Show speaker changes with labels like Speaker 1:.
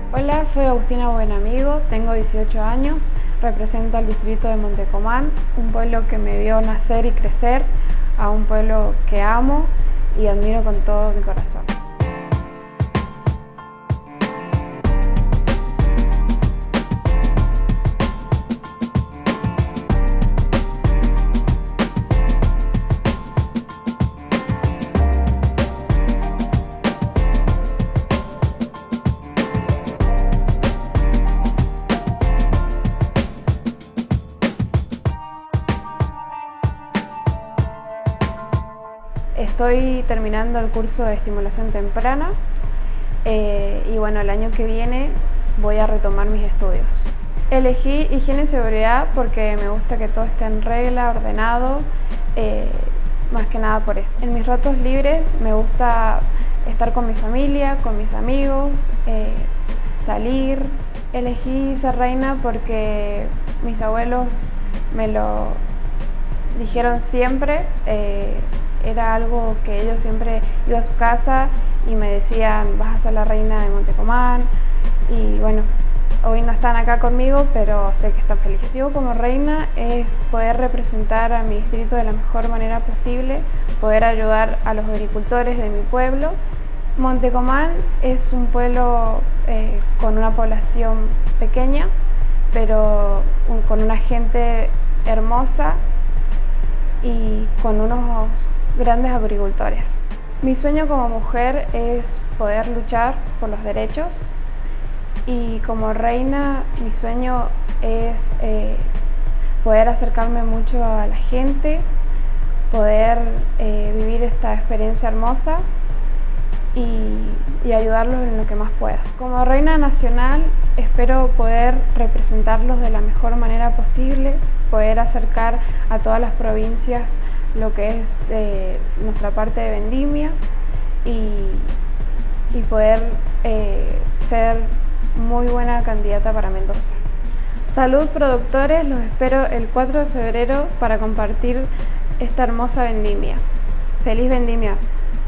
Speaker 1: Hola, soy Agustina Buenamigo, tengo 18 años, represento al distrito de Montecomán, un pueblo que me vio nacer y crecer, a un pueblo que amo y admiro con todo mi corazón. Estoy terminando el curso de estimulación temprana y bueno, el año que viene voy a retomar mis estudios. Elegí higiene y seguridad porque me gusta que todo esté en regla, ordenado, más que nada por eso. En mis ratos libres me gusta estar con mi familia, con mis amigos, salir. Elegí ser reina porque mis abuelos me lo dijeron siempre. Era algo que ellos siempre iba a su casa y me decían: vas a ser la reina de Montecomán. Y bueno, hoy no están acá conmigo, pero sé que están felices. Mi objetivo como reina es poder representar a mi distrito de la mejor manera posible, poder ayudar a los agricultores de mi pueblo. Montecomán es un pueblo con una población pequeña, pero con una gente hermosa y con unos grandes agricultores. Mi sueño como mujer es poder luchar por los derechos, y como reina mi sueño es poder acercarme mucho a la gente, poder vivir esta experiencia hermosa y ayudarlos en lo que más pueda. Como reina nacional espero poder representarlos de la mejor manera posible, poder acercar a todas las provincias lo que es nuestra parte de vendimia y poder ser muy buena candidata para Mendoza. Salud, productores, los espero el 4 de febrero para compartir esta hermosa vendimia. ¡Feliz vendimia!